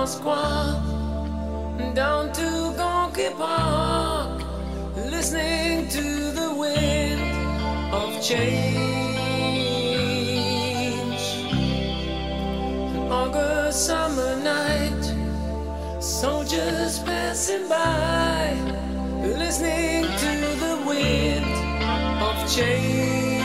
Moscow down to Gonky Park, listening to the wind of change. An August summer night, soldiers passing by, listening to the wind of change.